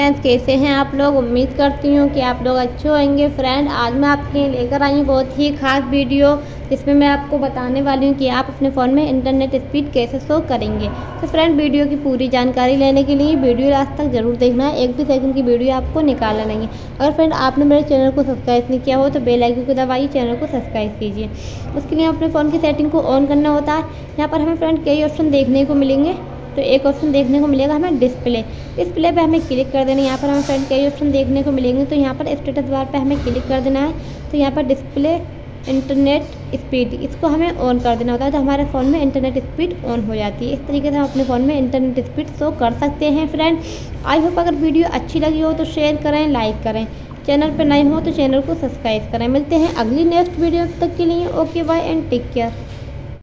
Friends, कैसे हैं आप लोग। उम्मीद करती हूँ कि आप लोग अच्छे होंगे। फ्रेंड, आज मैं आपके लिए लेकर आई हूँ बहुत ही खास वीडियो, जिसमें मैं आपको बताने वाली हूँ कि आप अपने फ़ोन में इंटरनेट स्पीड कैसे शो करेंगे। तो फ्रेंड, वीडियो की पूरी जानकारी लेने के लिए वीडियो लास्ट तक ज़रूर देखना है। 1 भी सेकंड की वीडियो आपको निकालना नहीं है। अगर फ्रेंड आपने मेरे चैनल को सब्सक्राइब नहीं किया हो तो बेल आइकन को दबाइए, चैनल को सब्सक्राइब कीजिए। उसके लिए अपने फ़ोन की सेटिंग को ऑन करना होता है। यहाँ पर हमें फ्रेंड कई ऑप्शन देखने को मिलेंगे। तो एक ऑप्शन देखने को मिलेगा हमें डिस्प्ले पे हमें क्लिक कर देना है। यहाँ पर हमें फ्रेंड कई ऑप्शन देखने को मिलेंगे। तो यहाँ पर स्टेटस बार पे हमें क्लिक कर देना है। तो यहाँ पर डिस्प्ले इंटरनेट स्पीड, इसको हमें ऑन कर देना होता है। तो हमारे फ़ोन में इंटरनेट स्पीड ऑन हो जाती है। इस तरीके से हम अपने फ़ोन में इंटरनेट स्पीड शो कर सकते हैं। फ्रेंड, आई होप अगर वीडियो अच्छी लगी हो तो शेयर करें, लाइक करें। चैनल पर नए हो तो चैनल को सब्सक्राइब करें। मिलते हैं अगली नेक्स्ट वीडियो, तक के लिए okay bye and take care.